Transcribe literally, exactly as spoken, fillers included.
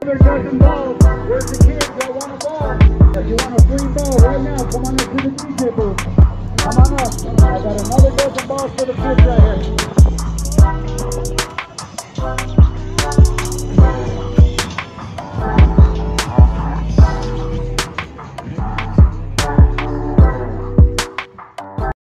Another dozen balls. Where's the kids that want a ball? If you want a free ball right now, come on up to the D J booth. Come on up. I got another dozen balls for the kids right here.